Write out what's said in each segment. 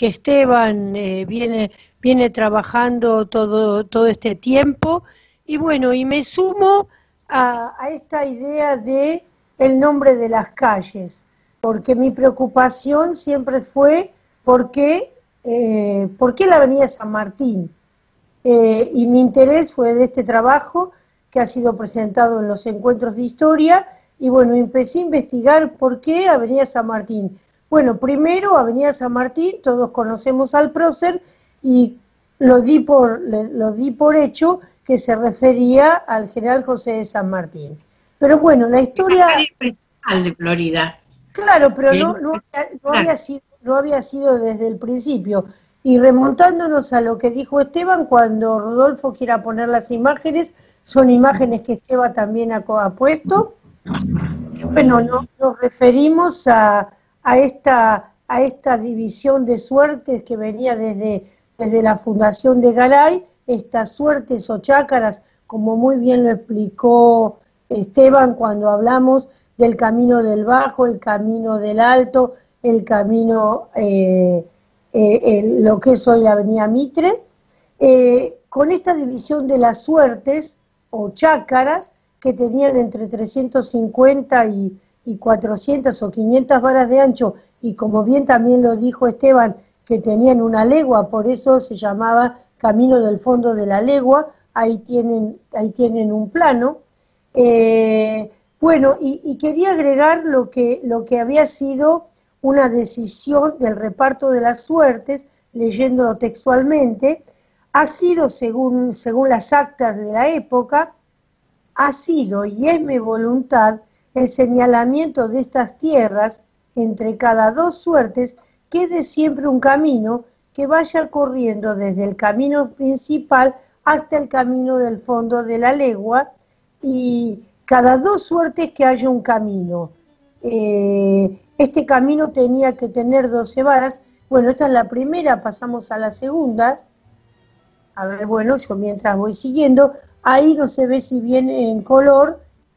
que Esteban viene trabajando todo este tiempo. Y bueno, y me sumo a esta idea de el nombre de las calles, porque mi preocupación siempre fue por qué la Avenida San Martín. Y mi interés fue de este trabajo que ha sido presentado en los encuentros de historia, y bueno, empecé a investigar por qué Avenida San Martín. Bueno, primero Avenida San Martín, todos conocemos al prócer, y lo di por hecho que se refería al general José de San Martín. Pero bueno, la historia... principal de Florida. Claro, pero no había sido desde el principio. Y remontándonos a lo que dijo Esteban, cuando Rodolfo quiera poner las imágenes, son imágenes que Esteban también ha puesto. Bueno, nos referimos a esta división de suertes que venía desde la fundación de Garay, estas suertes o chácaras, como muy bien lo explicó Esteban cuando hablamos del camino del Bajo, el camino del Alto, el camino, lo que es hoy la Avenida Mitre. Con esta división de las suertes o chácaras, que tenían entre 350 y 400 o 500 varas de ancho, y como bien también lo dijo Esteban, que tenían una legua, por eso se llamaba Camino del Fondo de la Legua. Ahí tienen un plano. Bueno, y quería agregar lo que había sido una decisión del reparto de las suertes, leyéndolo textualmente. Ha sido, según las actas de la época, ha sido y es mi voluntad el señalamiento de estas tierras. Entre cada dos suertes quede siempre un camino que vaya corriendo desde el camino principal hasta el camino del fondo de la legua, y cada dos suertes que haya un camino. Este camino tenía que tener 12 varas. Bueno, esta es la primera, pasamos a la segunda. A ver, bueno, yo mientras voy siguiendo, ahí no se ve si viene en color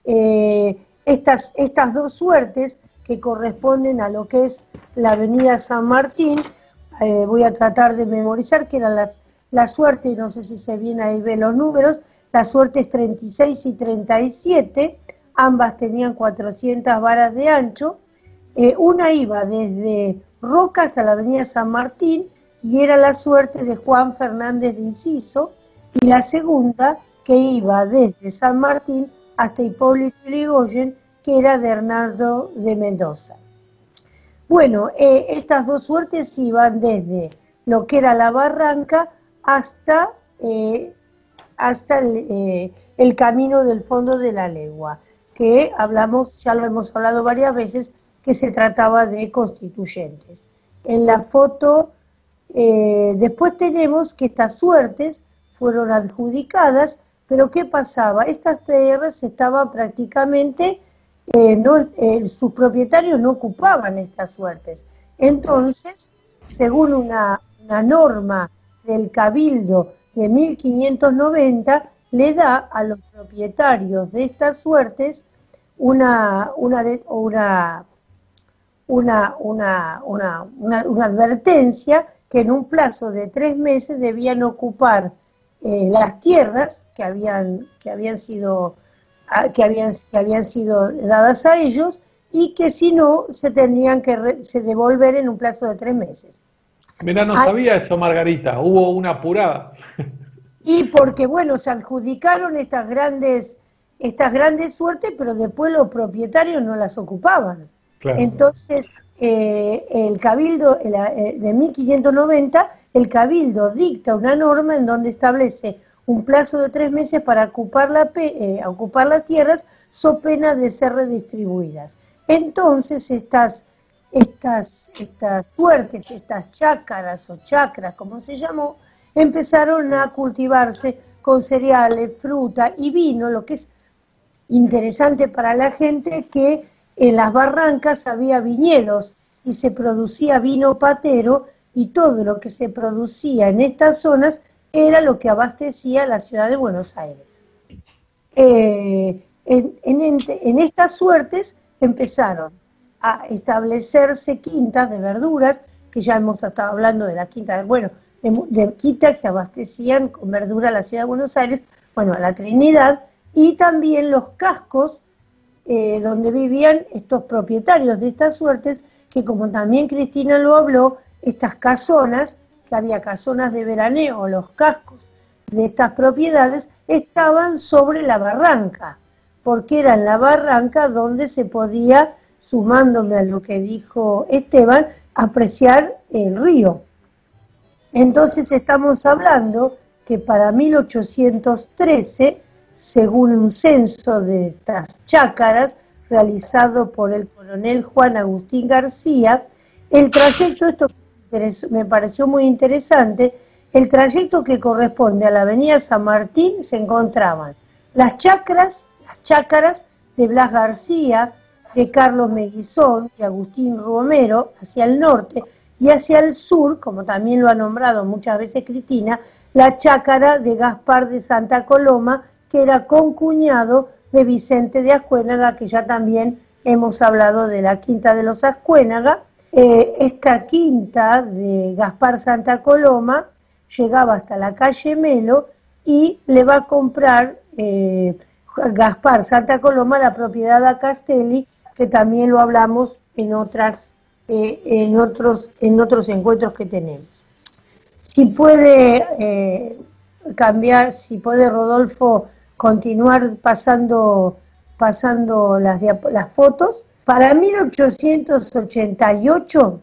estas dos suertes que corresponden a lo que es la Avenida San Martín. Voy a tratar de memorizar que eran las suertes, y no sé si se viene ahí, ve los números, las suertes 36 y 37, ambas tenían 400 varas de ancho. Una iba desde Roca hasta la Avenida San Martín, y era la suerte de Juan Fernández de Inciso, y la segunda que iba desde San Martín hasta Hipólito Yrigoyen, que era de Hernando de Mendoza. Bueno, estas dos suertes iban desde lo que era la Barranca hasta el camino del fondo de la legua, que ya lo hemos hablado varias veces, que se trataba de constituyentes. En la foto, después tenemos que estas suertes fueron adjudicadas, pero ¿qué pasaba? Estas tierras estaban prácticamente, sus propietarios no ocupaban estas suertes. Entonces, según una norma del Cabildo de 1590, le da a los propietarios de estas suertes una advertencia que en un plazo de 3 meses debían ocupar las tierras que habían sido dadas a ellos, y que si no se tendrían que devolver en un plazo de 3 meses. Mira, no sabía eso, Margarita, hubo una apurada. Y porque, bueno, se adjudicaron estas grandes suertes, pero después los propietarios no las ocupaban. Claro. Entonces, el Cabildo, de 1590, el Cabildo dicta una norma en donde establece un plazo de 3 meses para ocupar las tierras, so pena de ser redistribuidas. Entonces, estas suertes, estas chácaras o chacras, como se llamó, empezaron a cultivarse con cereales, fruta y vino. Lo que es interesante para la gente, que en las barrancas había viñedos y se producía vino patero, y todo lo que se producía en estas zonas era lo que abastecía la ciudad de Buenos Aires. En estas suertes empezaron a establecerse quintas de verduras, que ya hemos estado hablando de la quinta, bueno, de quinta que abastecían con verdura a la ciudad de Buenos Aires, bueno, a la Trinidad, y también los cascos donde vivían estos propietarios de estas suertes, que como también Cristina lo habló, estas casonas, que había casonas de veraneo, los cascos de estas propiedades, estaban sobre la barranca, porque era en la barranca donde se podía, sumándome a lo que dijo Esteban, apreciar el río. Entonces estamos hablando que para 1813, según un censo de estas chácaras realizado por el coronel Juan Agustín García, el trayecto, esto me pareció muy interesante, el trayecto que corresponde a la avenida San Martín se encontraban las chácaras de Blas García, de Carlos Meguizón, de Agustín Romero, hacia el norte, y hacia el sur, como también lo ha nombrado muchas veces Cristina, la chácara de Gaspar de Santa Coloma, que era concuñado de Vicente de Ascuénaga, que ya también hemos hablado de la quinta de los Ascuénaga. Esta quinta de Gaspar Santa Coloma llegaba hasta la calle Melo y le va a comprar Gaspar Santa Coloma la propiedad a Castelli, que también lo hablamos en otros encuentros que tenemos. Si puede si puede Rodolfo continuar pasando las fotos. Para 1888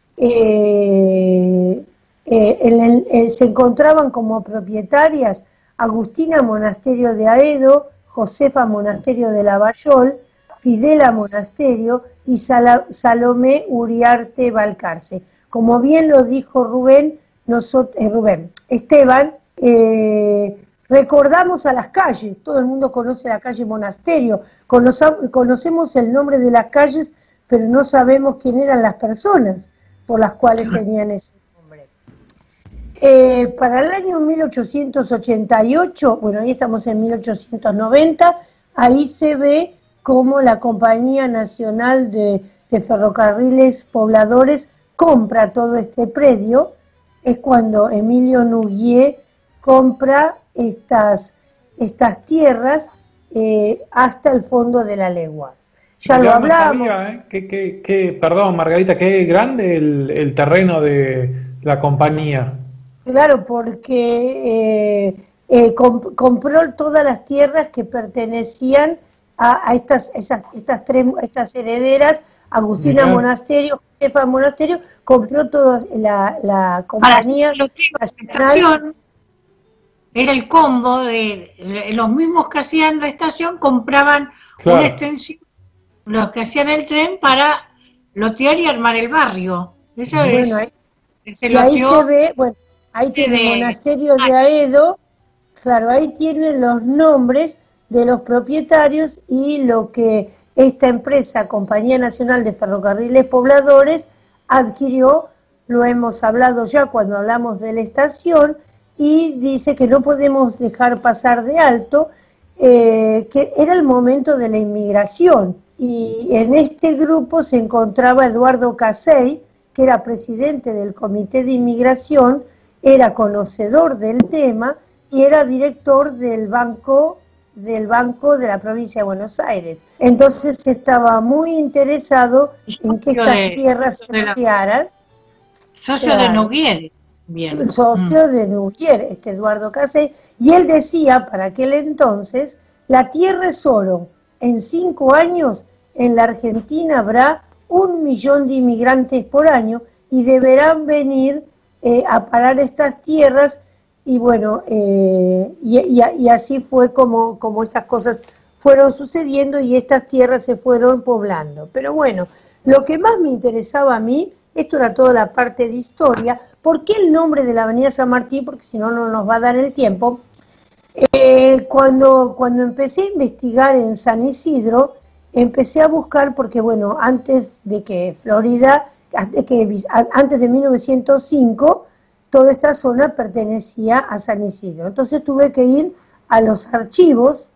se encontraban como propietarias Agustina Monasterio de Aedo, Josefa Monasterio de Lavallol, Fidela Monasterio y Salomé Uriarte Balcarce. Como bien lo dijo Esteban, recordamos a las calles, todo el mundo conoce la calle Monasterio, conocemos el nombre de las calles, pero no sabemos quién eran las personas por las cuales tenían ese nombre. Para el año 1888, bueno, ahí estamos en 1890, ahí se ve cómo la Compañía Nacional de Ferrocarriles Pobladores compra todo este predio. Es cuando Emilio Nuguier compra estas tierras hasta el fondo de la legua. Ya lo hablamos. Perdón, Margarita, qué grande el terreno de la compañía. Claro, porque compró todas las tierras que pertenecían a estas herederas, Agustina Monasterio, Josefa Monasterio, compró toda la compañía nacional. Era el combo de los mismos que hacían la estación, compraban una extensión, los que hacían el tren para lotear y armar el barrio. Eso bueno, es. Y ahí se ve, bueno, ahí tiene el monasterio de Aedo, claro, ahí tienen los nombres de los propietarios y lo que esta empresa, Compañía Nacional de Ferrocarriles Pobladores, adquirió, lo hemos hablado ya cuando hablamos de la estación, y dice que no podemos dejar pasar de alto que era el momento de la inmigración, y en este grupo se encontraba Eduardo Casey, que era presidente del Comité de Inmigración, era conocedor del tema y era director del banco de la provincia de Buenos Aires. Entonces estaba muy interesado en que estas tierras se ampliaran. Socio de Nuguier. Bien. Socio de Nuguier, Eduardo Casey, y él decía para aquel entonces, la tierra es oro, en 5 años en la Argentina habrá 1 millón de inmigrantes por año y deberán venir a parar estas tierras, y bueno, y así fue como estas cosas fueron sucediendo y estas tierras se fueron poblando. Pero bueno, lo que más me interesaba a mí, esto era toda la parte de historia. ¿Por qué el nombre de la avenida San Martín? Porque si no, no nos va a dar el tiempo. Cuando empecé a investigar en San Isidro, empecé a buscar, porque bueno, antes de que Florida, antes de 1905, toda esta zona pertenecía a San Isidro. Entonces tuve que ir a los archivos,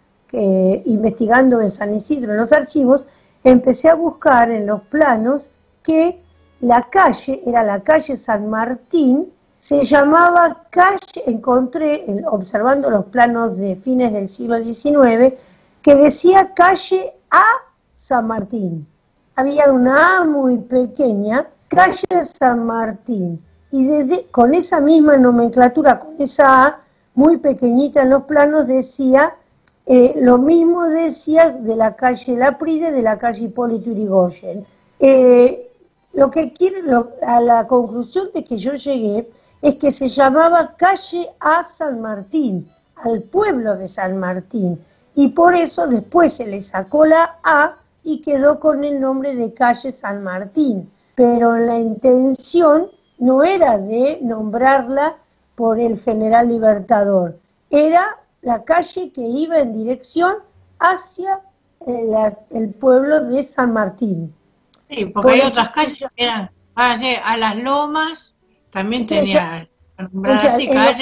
investigando en San Isidro, en los archivos, empecé a buscar en los planos que la calle, era la calle San Martín, se llamaba calle, encontré, observando los planos de fines del siglo XIX, que decía calle A San Martín. Había una A muy pequeña, calle San Martín, y con esa misma nomenclatura, con esa A muy pequeñita en los planos, decía, lo mismo decía de la calle Lapride, de la calle Hipólito Yrigoyen. Lo que quiero, a la conclusión de que yo llegué, es que se llamaba calle A San Martín, al pueblo de San Martín, y por eso después se le sacó la A y quedó con el nombre de calle San Martín, pero la intención no era de nombrarla por el general Libertador, era la calle que iba en dirección hacia el pueblo de San Martín. Sí, porque hay otras calles que eran calle a las Lomas, también tenía así, calle.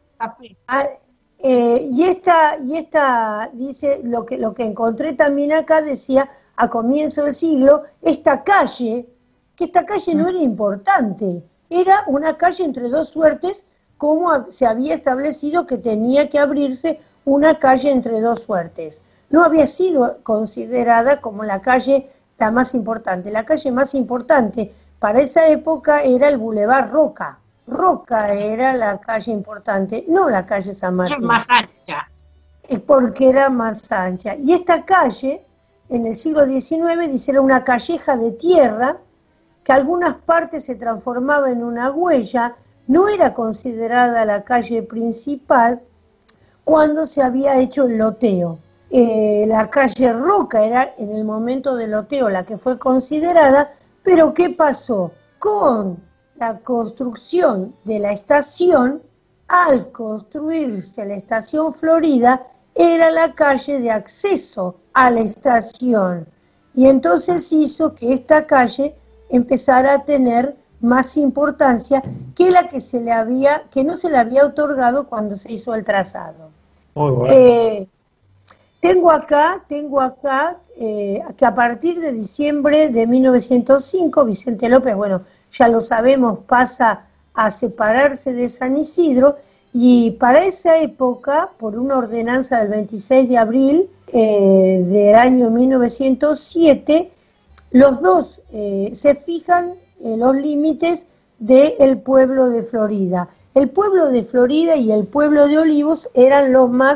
Y esta dice, lo que encontré también acá, decía a comienzo del siglo, esta calle no era importante, era una calle entre dos suertes, como se había establecido que tenía que abrirse una calle entre dos suertes. No había sido considerada como la calle la más importante. La calle más importante para esa época era el Boulevard Roca. Roca era la calle importante, no la calle San Martín. Más ancha. Porque era más ancha. Y esta calle, en el siglo XIX, dice, era una calleja de tierra, que algunas partes se transformaba en una huella, no era considerada la calle principal cuando se había hecho el loteo. La calle Roca era en el momento del loteo la que fue considerada, pero ¿qué pasó? Con la construcción de la estación, al construirse la estación Florida, era la calle de acceso a la estación. Y entonces hizo que esta calle empezara a tener más importancia que la que no se le había otorgado cuando se hizo el trazado. Muy bueno. Tengo acá que a partir de diciembre de 1905, Vicente López, bueno, ya lo sabemos, pasa a separarse de San Isidro, y para esa época, por una ordenanza del 26 de abril del año 1907, los dos se fijan los límites del pueblo de Florida. El pueblo de Florida y el pueblo de Olivos eran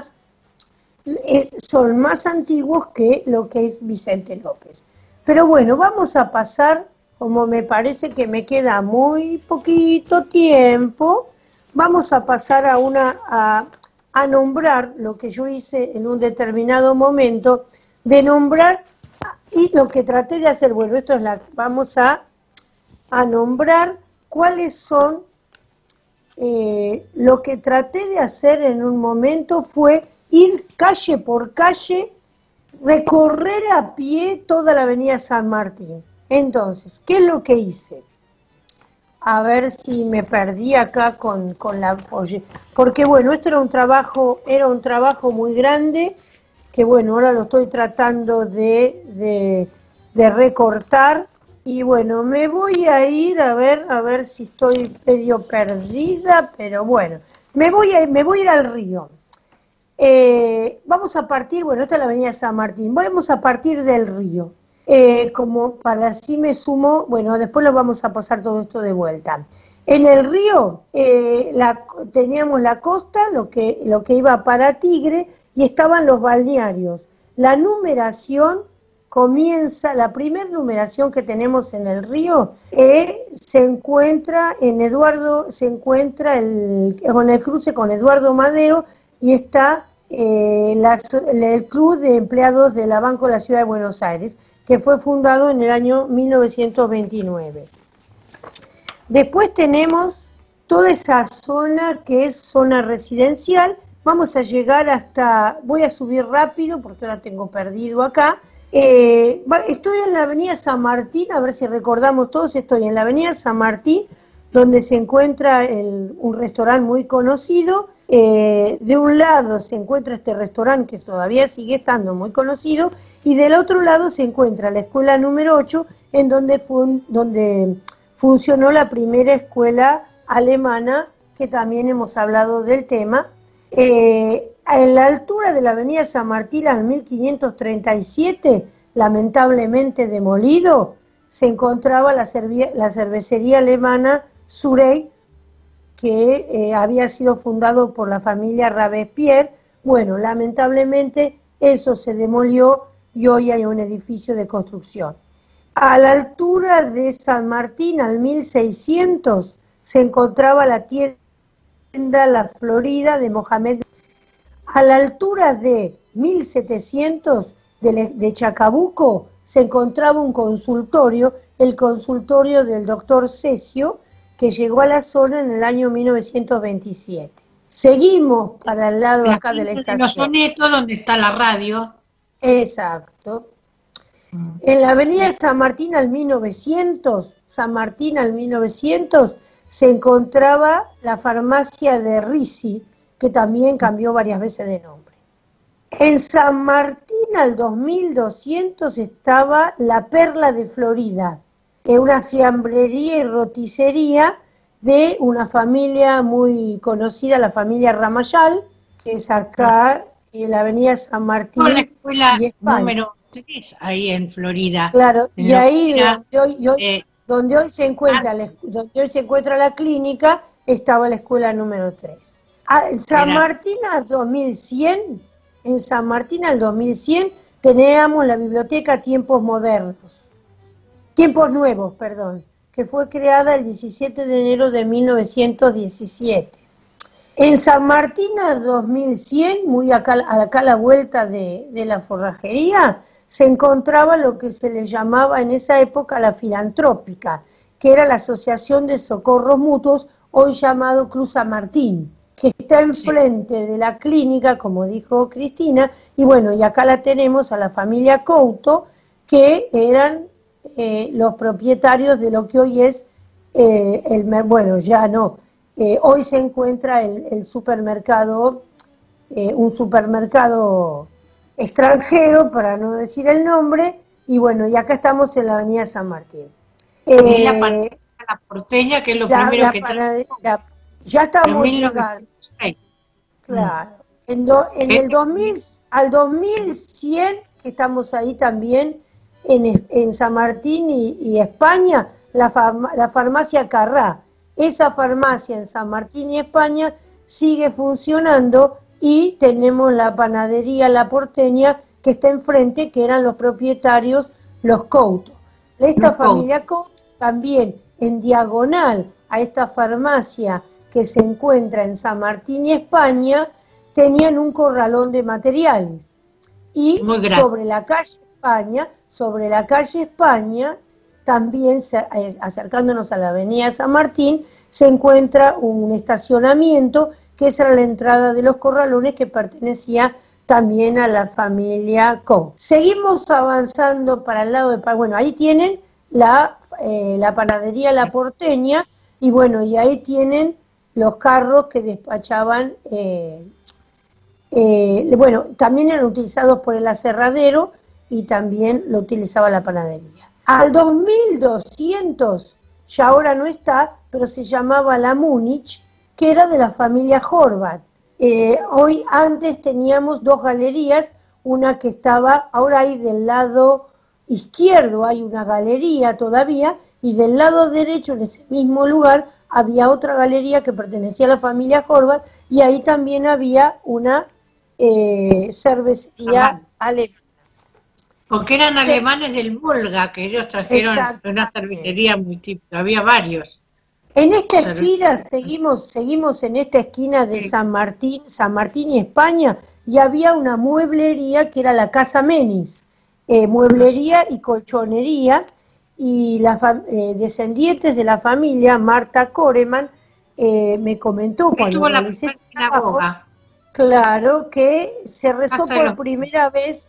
son más antiguos que lo que es Vicente López. Pero bueno, vamos a pasar, como me parece que me queda muy poquito tiempo, vamos a pasar a nombrar lo que yo hice en un determinado momento, de nombrar, y lo que traté de hacer, bueno, vamos a nombrar cuáles son, lo que traté de hacer en un momento fue ir calle por calle, recorrer a pie toda la avenida San Martín. Entonces, ¿qué es lo que hice? A ver si me perdí acá con la... Porque bueno, esto era un trabajo muy grande, que bueno, ahora lo estoy tratando de recortar. Y bueno, me voy a ir a ver si estoy medio perdida, pero bueno, me voy a ir al río. Vamos a partir, bueno, esta es la avenida San Martín, vamos a partir del río, como para así me sumo, bueno, después lo vamos a pasar todo esto de vuelta. En el río teníamos la costa, lo que iba para Tigre, y estaban los balnearios. La numeración comienza, la primera numeración que tenemos en el río se encuentra en con el cruce con Eduardo Madero, y está el Club de Empleados de la Banco de la Ciudad de Buenos Aires, que fue fundado en el año 1929. Después tenemos toda esa zona que es zona residencial. Vamos a llegar voy a subir rápido porque ahora tengo perdido acá. Estoy en la avenida San Martín, a ver si recordamos todos, estoy en la avenida San Martín, donde se encuentra un restaurante muy conocido. De un lado se encuentra este restaurante que todavía sigue estando muy conocido, y del otro lado se encuentra la escuela número 8, en donde funcionó la primera escuela alemana, que también hemos hablado del tema. En la altura de la avenida San Martín, al 1537, lamentablemente demolido, se encontraba la cervecería alemana Surey, que había sido fundado por la familia Robespierre. Bueno, lamentablemente eso se demolió y hoy hay un edificio de construcción. A la altura de San Martín, al 1600, se encontraba la tienda La Florida de Mohamed. A la altura de 1700 de Chacabuco se encontraba un consultorio, el consultorio del doctor Cesio, que llegó a la zona en el año 1927. Seguimos para el lado acá de la estación. Los Sonetos, donde está la radio. Exacto. En la avenida San Martín al 1900, se encontraba la farmacia de Risi, que también cambió varias veces de nombre. En San Martín al 2200 estaba la Perla de Florida, una fiambrería y roticería de una familia muy conocida, la familia Ramayal, que es acá en la avenida San Martín. La escuela número 3, ahí en Florida. Claro, y ahí donde hoy se encuentra la clínica, estaba la escuela número 3. En San Martín al 2100, teníamos la biblioteca Tiempos Nuevos, que fue creada el 17 de enero de 1917. En San Martín al 2100, muy acá a la vuelta de la forrajería, se encontraba lo que se le llamaba en esa época la filantrópica, que era la Asociación de Socorros Mutuos, hoy llamado Cruz San Martín, que está enfrente de la clínica, como dijo Cristina, y bueno, y acá la tenemos a la familia Couto, que eran los propietarios de lo que hoy es hoy se encuentra el supermercado, un supermercado extranjero, para no decir el nombre, y bueno, y acá estamos en la avenida San Martín. La porteña, que es lo primero que ya estamos llegando. Claro. En el 2000, al 2100, que estamos ahí también, en San Martín y España, la farmacia Carrá. Esa farmacia en San Martín y España sigue funcionando, y tenemos la panadería La Porteña, que está enfrente, que eran los propietarios, los Couto. Esta familia Couto también, en diagonal a esta farmacia que se encuentra en San Martín y España, tenían un corralón de materiales. Y sobre la calle España, también acercándonos a la avenida San Martín, se encuentra un estacionamiento, que es la entrada de los corralones, que pertenecía también a la familia Couto. Seguimos avanzando para el lado de... Bueno, ahí tienen la panadería La Porteña, y bueno, y ahí tienen los carros que despachaban, también eran utilizados por el aserradero, y también lo utilizaba la panadería. Al 2200, ya ahora no está, pero se llamaba la Múnich, que era de la familia Horvath. Hoy, antes teníamos dos galerías, una que estaba, ahora hay del lado izquierdo, hay una galería todavía, y del lado derecho, en ese mismo lugar, había otra galería que pertenecía a la familia Horvath, y ahí también había una cervecería alemana. Porque eran alemanes del Volga, que ellos trajeron una cervecería muy típica, había varios. En esta esquina, seguimos en esta esquina de San Martín y España, y había una mueblería que era la Casa Menis, mueblería y colchonería, y las descendientes de la familia, Marta Koreman, me comentó cuando realicé este trabajo, claro, que se rezó por primera vez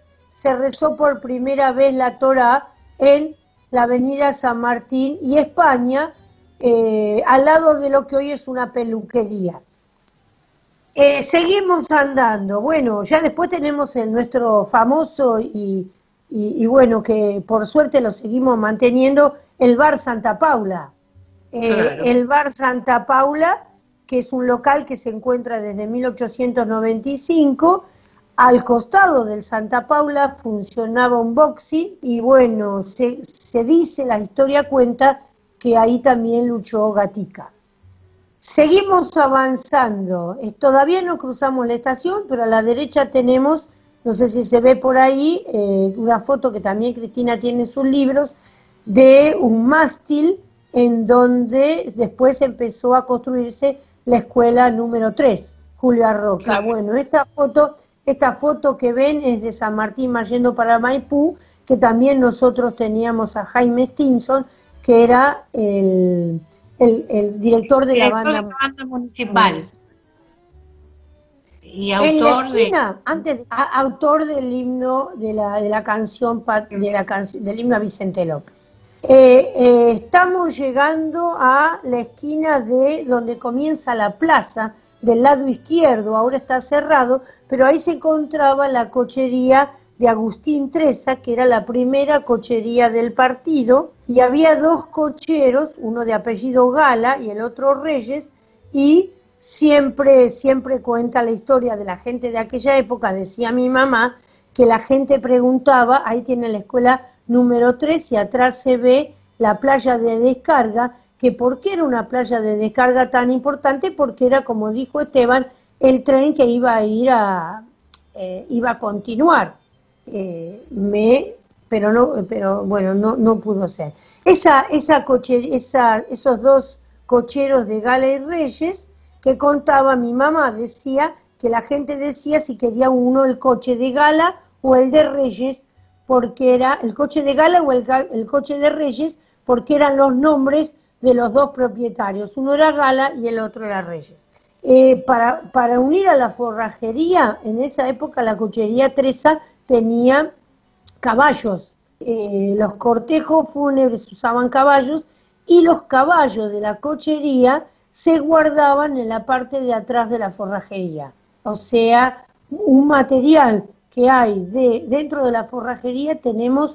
la Torá en la avenida San Martín y España, al lado de lo que hoy es una peluquería. Seguimos andando. Bueno, ya después tenemos nuestro famoso y bueno, que por suerte lo seguimos manteniendo, el bar Santa Paula. Claro. El bar Santa Paula, que es un local que se encuentra desde 1895. Al costado del Santa Paula funcionaba un boxing y bueno, se dice, la historia cuenta que ahí también luchó Gatica. Seguimos avanzando, todavía no cruzamos la estación, pero a la derecha tenemos, no sé si se ve por ahí, una foto que también Cristina tiene en sus libros, de un mástil en donde después empezó a construirse la escuela número 3, Julio Arroca. Claro. Bueno, esta foto que ven es de San Martín yendo para Maipú, que también nosotros teníamos a Jaime Stinson, que era el director de la banda municipal. Y autor autor del himno de la canción del himno a Vicente López. Estamos llegando a la esquina de donde comienza la plaza, del lado izquierdo, ahora está cerrado, pero ahí se encontraba la cochería de Agustín Treza, que era la primera cochería del partido, y había dos cocheros, uno de apellido Gala y el otro Reyes, y siempre cuenta la historia de la gente de aquella época, decía mi mamá, que la gente preguntaba, ahí tiene la escuela número 3 y atrás se ve la playa de descarga, que por qué era una playa de descarga tan importante, porque era, como dijo Esteban, el tren que iba a ir iba a continuar, pero bueno, no pudo ser. Esos dos cocheros de Gala y Reyes que contaba mi mamá, decía que la gente decía si quería uno el coche de Gala o el de Reyes, porque era el coche de Gala o el coche de Reyes, porque eran los nombres de los dos propietarios, uno era Gala y el otro era Reyes. Para unir a la forrajería, en esa época la cochería Treza tenía caballos, los cortejos fúnebres usaban caballos y los caballos de la cochería se guardaban en la parte de atrás de la forrajería, o sea, un material que hay dentro de la forrajería. Tenemos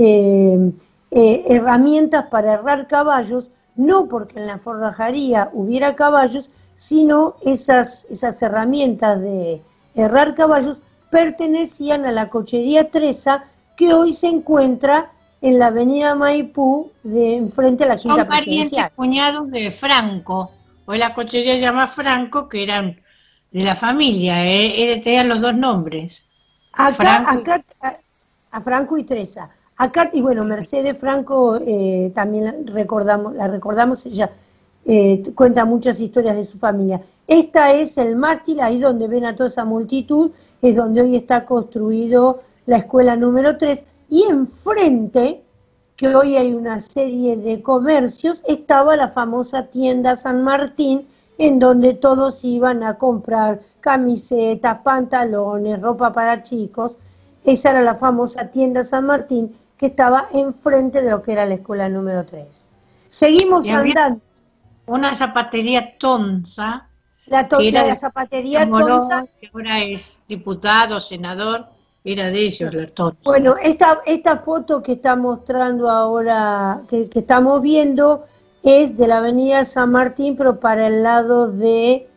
herramientas para herrar caballos, no porque en la forrajería hubiera caballos, sino esas herramientas de herrar caballos pertenecían a la cochería Treza, que hoy se encuentra en la avenida Maipú, enfrente a la Quinta Presidencial. Son parientes cuñados de Franco, hoy la cochería se llama Franco, que eran de la familia, tenían los dos nombres. Acá a Franco y Treza. Acá, y bueno, Mercedes Franco también la recordamos, ella cuenta muchas historias de su familia. Esta es el mástil, ahí donde ven a toda esa multitud, es donde hoy está construido la escuela número 3, y enfrente, que hoy hay una serie de comercios, estaba la famosa tienda San Martín, en donde todos iban a comprar camisetas, pantalones, ropa para chicos. Esa era la famosa tienda San Martín, que estaba enfrente de lo que era la escuela número 3. Seguimos andando. Una zapatería Tonza, la zapatería Tonza, que ahora es diputado, senador, era de ellos la Tonza. Bueno, esta foto que está mostrando ahora, que estamos viendo, es de la avenida San Martín, pero para el lado del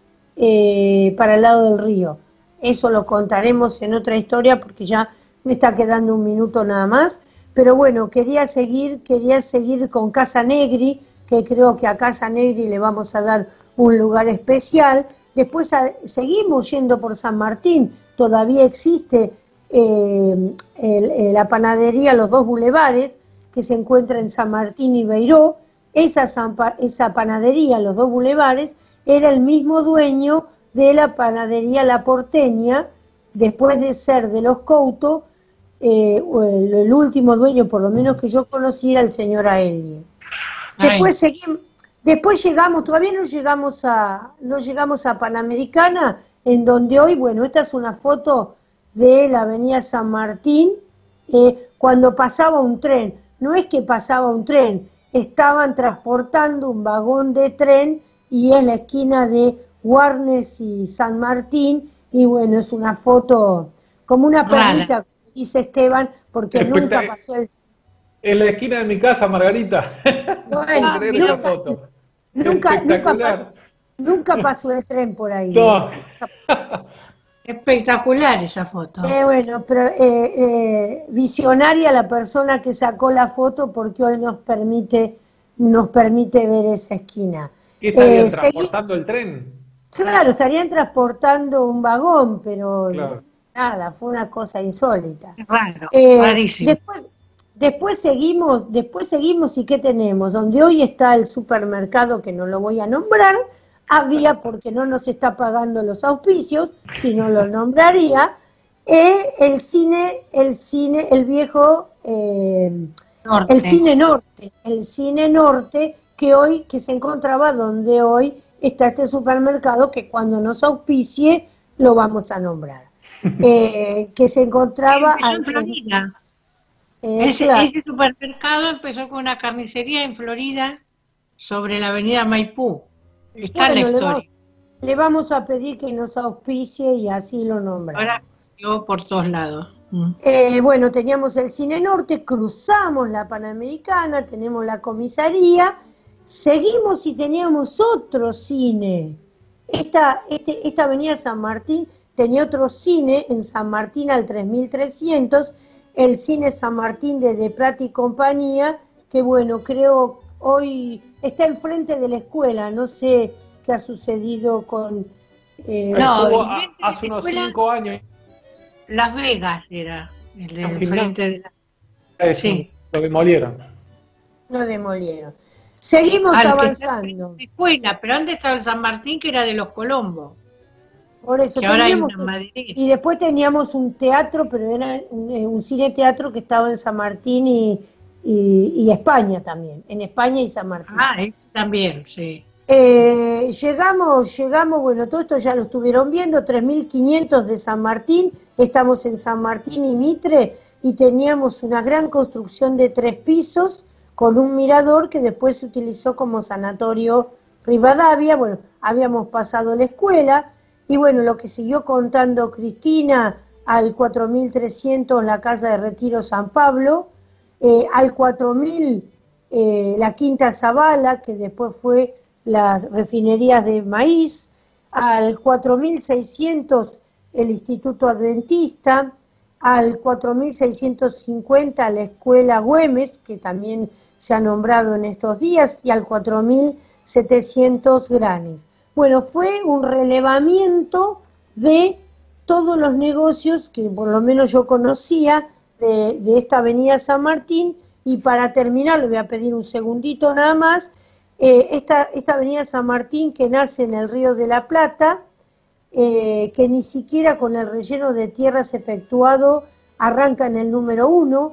río. Eso lo contaremos en otra historia, porque ya me está quedando un minuto nada más. Pero bueno, quería seguir con Casa Negri, que creo que a Casa Negri le vamos a dar un lugar especial. Después seguimos yendo por San Martín, todavía existe la panadería Los Dos Bulevares, que se encuentra en San Martín y Beiró. Esa panadería, Los Dos Bulevares, era el mismo dueño de la panadería La Porteña, después de ser de los Couto. El último dueño, por lo menos que yo conocí, era el señor Aelie. Después llegamos, todavía no llegamos a Panamericana, en donde hoy, bueno, esta es una foto de la avenida San Martín, cuando pasaba un tren. No es que pasaba un tren, estaban transportando un vagón de tren, y es la esquina de Warnes y San Martín, y bueno, es una foto como una perrita, dice Esteban, porque nunca pasó el... En la esquina de mi casa, Margarita. Bueno, esa foto. Nunca pasó el tren por ahí. No. Espectacular esa foto. Bueno, pero visionaria la persona que sacó la foto porque hoy nos permite ver esa esquina. ¿Qué estarían transportando el tren? Claro, estarían transportando un vagón, pero claro. Nada, fue una cosa insólita. Raro, rarísimo. Después seguimos y ¿qué tenemos? Donde hoy está el supermercado, que no lo voy a nombrar, había, porque no nos está pagando los auspicios, si no lo nombraría, el cine norte, que se encontraba donde hoy está este supermercado, que cuando nos auspicie lo vamos a nombrar. Que se encontraba en Florida. Ese supermercado empezó con una carnicería en Florida sobre la avenida Maipú. Está en la historia. Le vamos a pedir que nos auspicie y así lo nombramos. Ahora yo por todos lados. Bueno, teníamos el Cine Norte, cruzamos la Panamericana, tenemos la comisaría, seguimos y teníamos otro cine. Esta avenida San Martín tenía otro cine en San Martín al 3300, el cine San Martín de Prat y compañía, que bueno, creo hoy está enfrente de la escuela, no sé qué ha sucedido con... hace unos 5 años. Las Vegas era el de enfrente de la... Sí. Lo demolieron. Seguimos avanzando. Escuela, pero antes estaba el San Martín, que era de los Colombos. Por eso ahora hay una Madrid. Y después teníamos un teatro, pero era un cine teatro que estaba en San Martín y España también, en España y San Martín. También, sí. Llegamos, bueno, todo esto ya lo estuvieron viendo, 3500 de San Martín, estamos en San Martín y Mitre, y teníamos una gran construcción de 3 pisos, con un mirador que después se utilizó como sanatorio Rivadavia. Bueno, habíamos pasado la escuela, y bueno, lo que siguió contando Cristina, al 4300 la Casa de Retiro San Pablo, al 4000 la Quinta Zavala, que después fue las refinerías de maíz, al 4600 el Instituto Adventista, al 4650 la Escuela Güemes, que también se ha nombrado en estos días, y al 4700 Granes. Bueno, fue un relevamiento de todos los negocios que por lo menos yo conocía de esta avenida San Martín, y para terminar, le voy a pedir un segundito nada más, esta avenida San Martín que nace en el Río de la Plata, que ni siquiera con el relleno de tierras efectuado arranca en el número 1,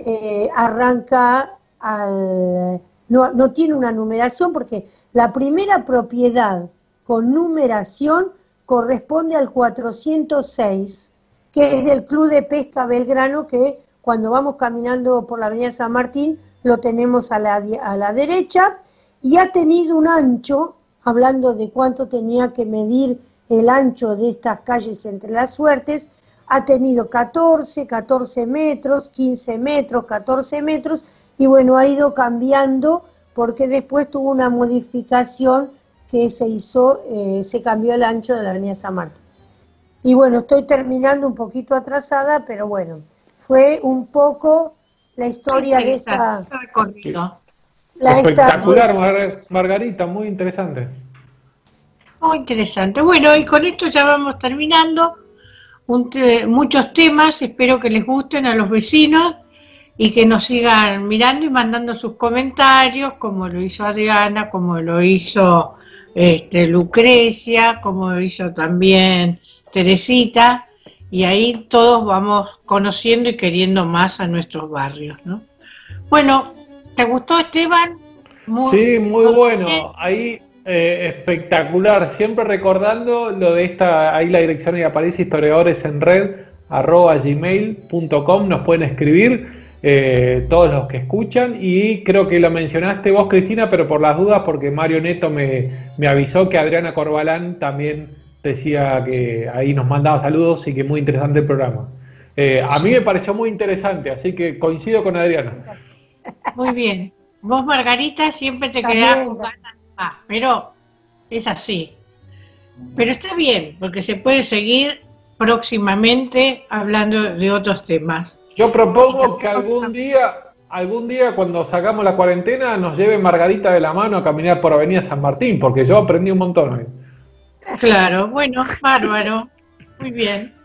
no tiene una numeración, porque la primera propiedad con numeración corresponde al 406, que es del Club de Pesca Belgrano, que cuando vamos caminando por la avenida San Martín lo tenemos a la derecha, y ha tenido un ancho, hablando de cuánto tenía que medir el ancho de estas calles entre las Suertes, ha tenido 14 metros, 15 metros, 14 metros, y bueno, ha ido cambiando porque después tuvo una modificación que se cambió el ancho de la avenida San Martín. Y bueno, estoy terminando un poquito atrasada, pero bueno, fue un poco la historia de esta... recorrido. Espectacular, Margarita, muy interesante. Muy interesante. Bueno, y con esto ya vamos terminando. Muchos temas, espero que les gusten a los vecinos y que nos sigan mirando y mandando sus comentarios, como lo hizo Adriana, como lo hizo Lucrecia, como lo hizo también Teresita, y ahí todos vamos conociendo y queriendo más a nuestros barrios, ¿no? Bueno, ¿te gustó, Esteban? Sí, muy bueno. Ahí espectacular. Siempre recordando lo de ahí la dirección de aparece, historiadores en red @gmail.com. Nos pueden escribir todos los que escuchan, y creo que lo mencionaste vos, Cristina, pero por las dudas, porque Mario Neto me avisó que Adriana Corbalán también decía que ahí nos mandaba saludos y que muy interesante el programa. A mí me pareció muy interesante, así que coincido con Adriana. Muy bien. Vos, Margarita, siempre te quedás con ganas de pero es así. Pero está bien, porque se puede seguir próximamente hablando de otros temas. Yo propongo que algún día cuando sacamos la cuarentena nos lleve Margarita de la mano a caminar por Avenida San Martín, porque yo aprendí un montón hoy. Claro, bueno, bárbaro. Muy bien.